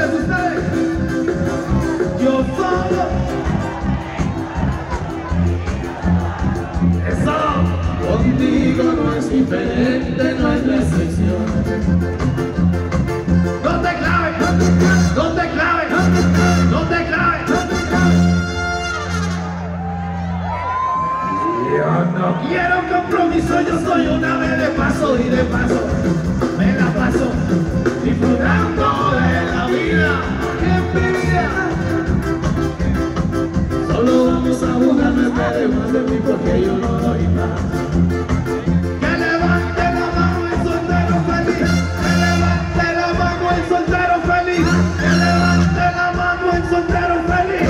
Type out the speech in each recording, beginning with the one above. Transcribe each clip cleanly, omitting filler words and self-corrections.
ustedes. Yo solo. Eso. Contigo no es diferente, no es la excepción. No te claves, no te claves, no te claves. Yo no quiero compromiso, yo soy una vez de paso y de paso me la paso disfrutando de la vida en mi vida. Solo vamos a jugar, no esperes más de mí porque yo no doy más. Que levante la mano el soltero feliz, que levante la mano el soltero feliz, que levante la mano el soltero feliz.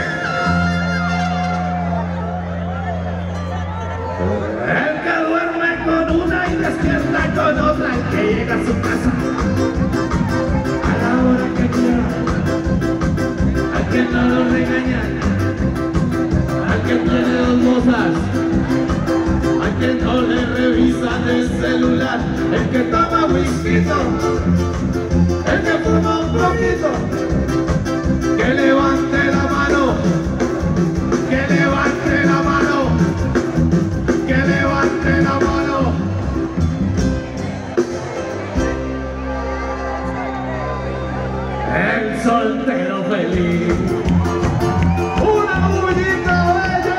El que duerme con una y despierta con otra, el que llega a su casa a la hora que quiera, al que no lo regaña, al que tiene dos mozas, al que no le revisan el celular, el que toma whisky, el que fuma un poquito, que levante la mano, que levante la mano, que levante la mano. El soltero feliz. Una bullita bella.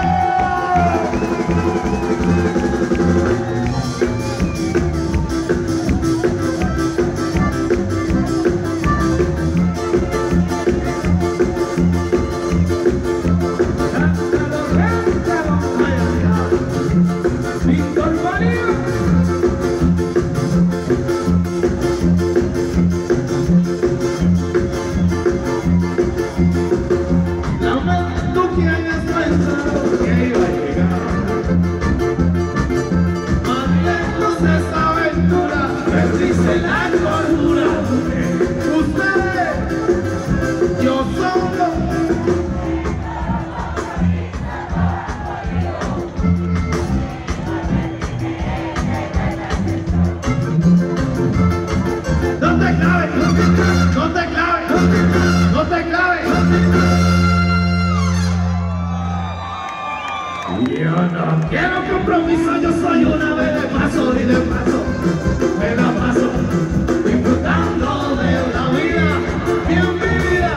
Yo no quiero compromiso, yo soy una vez de paso y de paso me la paso disfrutando de la vida y en mi vida.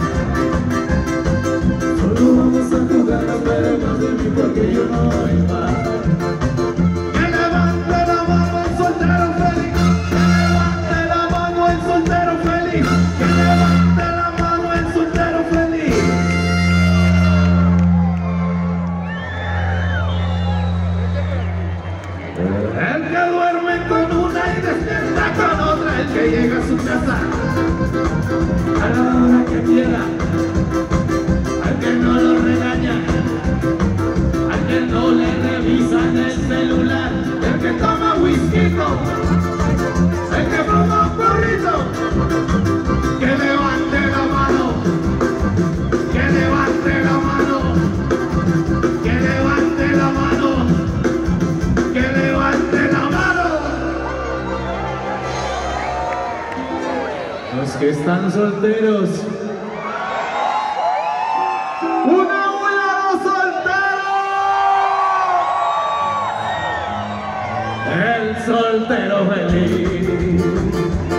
Solo vamos a jugar, no esperes más de mí porque yo no doy más. Que levante la mano el soltero feliz, que levante la mano el soltero feliz, que levante la mano el soltero feliz. El que duerme con una y despierta con otra, el que llega a su casa a la hora que quiera, al que no lo regaña, al que no le revisan el celular, el que toma whisky, el que fuma un porrito, que levante la mano, que levante la mano, que levante la mano. Los que están solteros, una bulla a los solteros, el soltero feliz.